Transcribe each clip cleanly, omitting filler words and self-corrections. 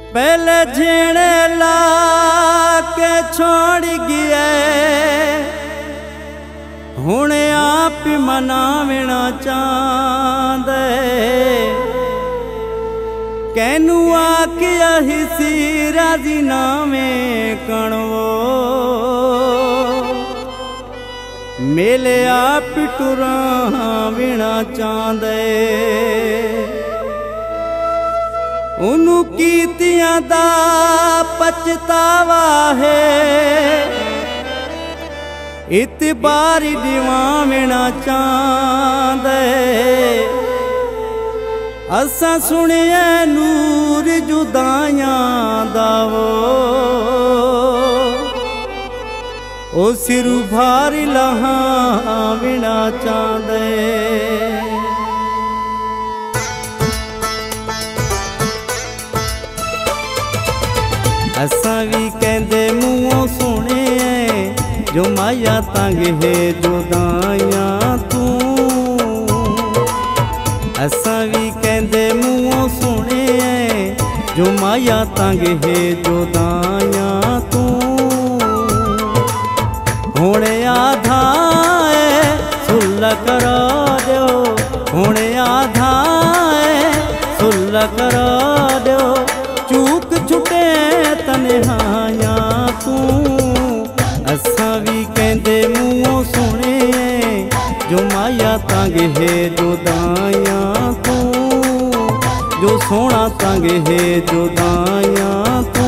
पहले झेड़े ला के छोड़ गया हुणे आप मनावना चांदे कैनू आखिया ही सी राजी नामे कणवो मेले आप टुरावना चांदे उनु कीतियां दा पछतावा है इतबारी दिवावना चांदे असा सुनिए नूर जुदाइयां दावो ओ सिरू भारी लहावना चांदे असा भी कहते मुँहों सुने जो माया तंग है जुदाइयां तू असा भी कहते मुँहों सुने जो माया तंग है जुदाइयां तू हुणे आधा सुल्ह करा दो हुणे आधा सुल्ह करा दो चूक छुटे तन्हाया तू असा भी कहते मुँहों सुने जो माया तंग है जुदाइयां तू जो सोना तंग है जुदाइयां तू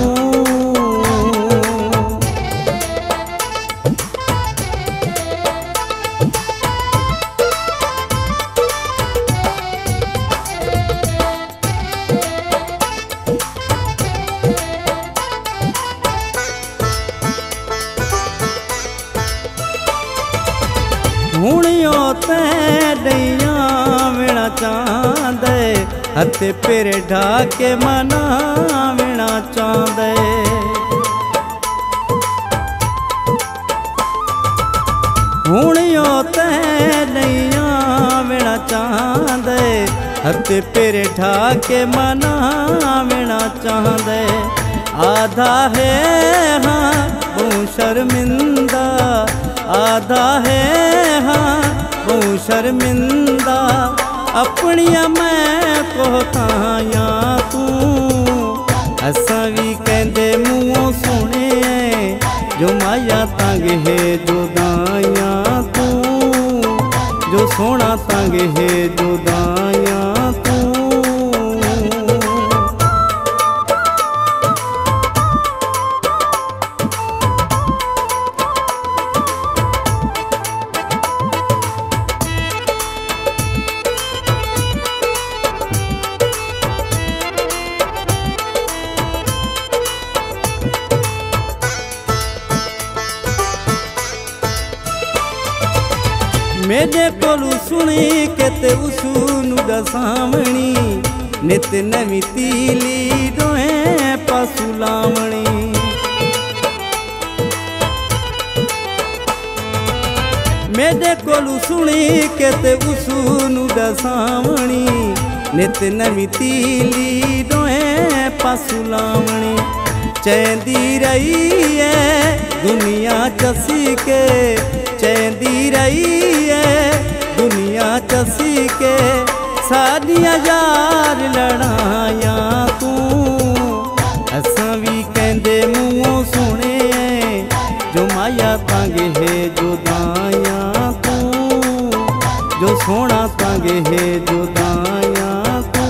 हुणियों ते डैयावना चांदे हथे पेरे ढाके मनावना चांदे हुणियों ते डैयावना चांदे हथे पेरे ढाके मनावना चांदे आधा है हाँ वो शर्मिंदा आधा है हाँ वो शर्मिंदा अपनिया मैं कोताया तू असा भी कहते मुँहों सुने जो माया तंग है जुदाइयां तू जो सोना तंग है जुदाइयां तू मेरे कोलू सुनी केते उसनू दसावणी नित नवी तीली डोए पासू लावणी मेरे कोलू सुनी केते उसनू दसावणी नित नवी तीली डोए पासू लावणी चैंदी रही है दुनिया चसी के चैंदी रही है दुनिया चसी के सादिया यार लड़ाया तू असा भी कहते मुँहों सुने जो माया तंग है जुदाइयां तू जो सोना तंग है जुदाइयां तू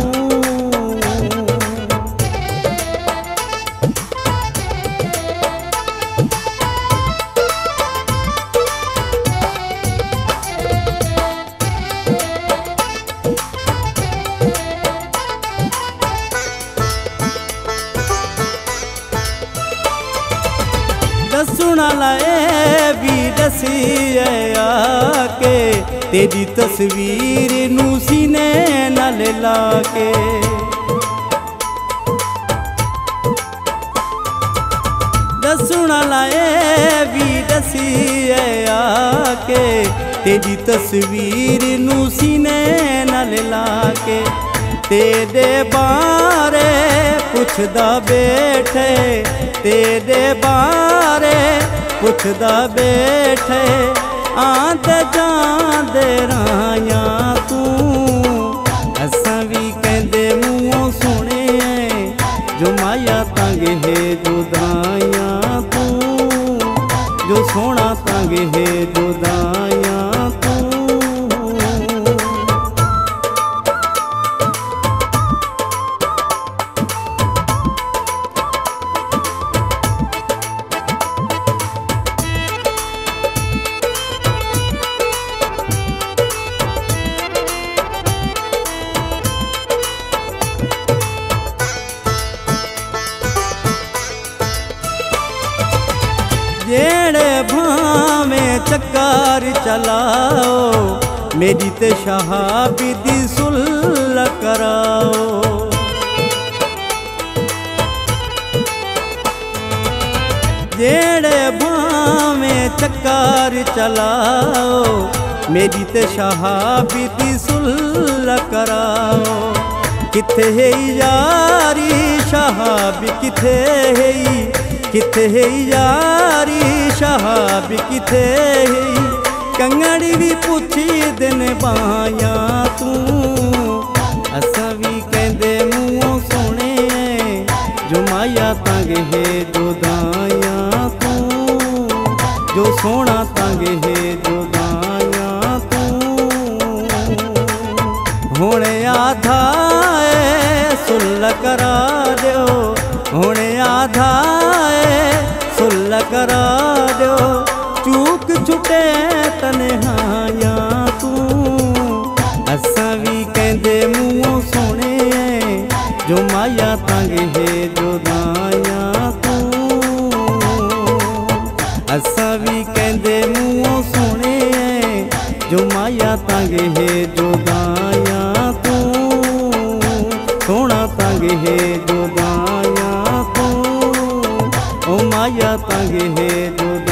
दसुना लाए भी दसी आके तेरी तस्वीर नू सीने नाल लाके दसुना लाए भी दसी आके तेरी तस्वीर नू सीने नाल लाके तेरे बारे पुछदा बैठे तेरे बारे, पुछदा बैठे आंदे जांदे राया तू। असां भी कहंदे मुँहों सुने जो माया तंग है जुदाइयां तू, जो सोना तंग है जुदाइयां तू। जेड़े भावें चक्कर चलाओ मेरी ते शहाबी दी सुलह कराओ। जेड़े भावें चक्कर चलाओ मेरी ते शहाबी दी सुलह कराओ। किथे है यारी शहाबी किथे है, किथे है यारी शहाबी किथे है। कंगड़ी भी पुछी दिन बाया तू। असां भी कहंदे मुँहों सुने जो माया तंग है जुदाइयां तू, जो सोना तंग है जुदाइयां तू। हुणे आधा सुलह करा दियो, हुणे आधा सुलह करा दो। चूक छुटे तन्हाया तू। असां भी कहंदे मुँहों सुने जो माया तंग है जुदाइयां तू। असां भी कहंदे मुँहों सुने जो माया तंग है जुदाइयां तू, सोना तंग है जुदाइयां तू। ओ माया तंग है जुदा